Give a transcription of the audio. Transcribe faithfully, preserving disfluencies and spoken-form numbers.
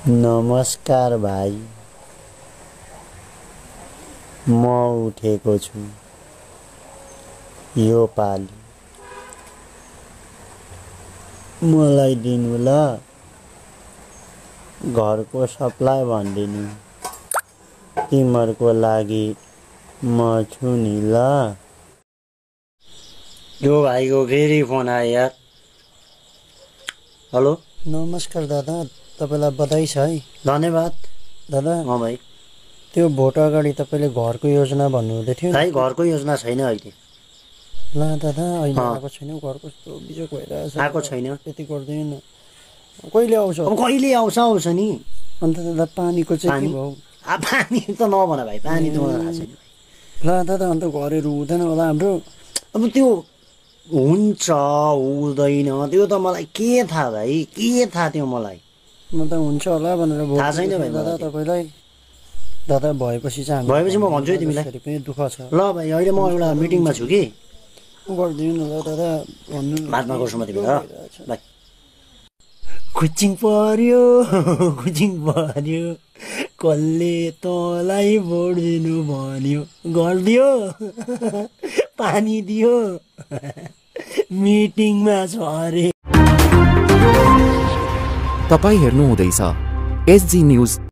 नमस्कार भाइ, म उठेको छु यो पाली। मलाई दिनु ल, घरको सप्लाई भनिदिनु, तिमीहरूको लागि म छु नि ल। यो भाइको फेरि फोन आयो यार। हेलो, नमस्कार दादा, तपाईलाई बधाई छ है। धन्यवाद दादा। अँ भाइ, त्यो भोट अगाडि तपाईँले घरको योजना भन्नुहुँदै थियो भाइ घरको योजना छैन अहिले। ल दादा, अहिले अँ। आएको छैन, घर कस्तो बिजोक भइरहेछ। आएको छैन। त्यति गरिदिनु न, कहिले आउँछ? अब कहिले आउँछ आउँछ नि। अन्त दादा पानीको चाहिँ के पानी भयो? आ पानी त नभन भाइ, पानी त मलाई थाहा छैन। ल दादा, अन्त घरहरू हुँदैन होला हाम्रो? अब त्यो हुन्छ हुँदैन त्यो त मलाई के थाहा भाइ, के थाहा त्यो मलाई। म त हुन्छ होला भनेर भोट थाहा छैन दिएको भाइ थिएँ दादा मलाई त्यो। तपाईँलाई। दादा भएपछि चाहिँ हामी भएपछि म भन्छु है तिमीलाई। जसरी पनि दुःख छ। ल भाइ, अहिले म एउटा मिटिङमा छु कि। गरिदिनु न ल दादा, भन्नु न। बादमा गर्छु म तिमीलाई ल भाइ। कुचिङ पर्यो कुचिङ पर्यो, कसले तँलाई भोट दिनु भन्यो, गरिदियो पानी दियो मिटिङमा छ अरे। तपाईँ हेर्नु हुँदैछ एसजी न्युज।